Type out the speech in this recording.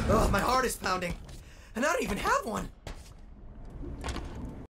Ugh, my heart is pounding. And I don't even have one.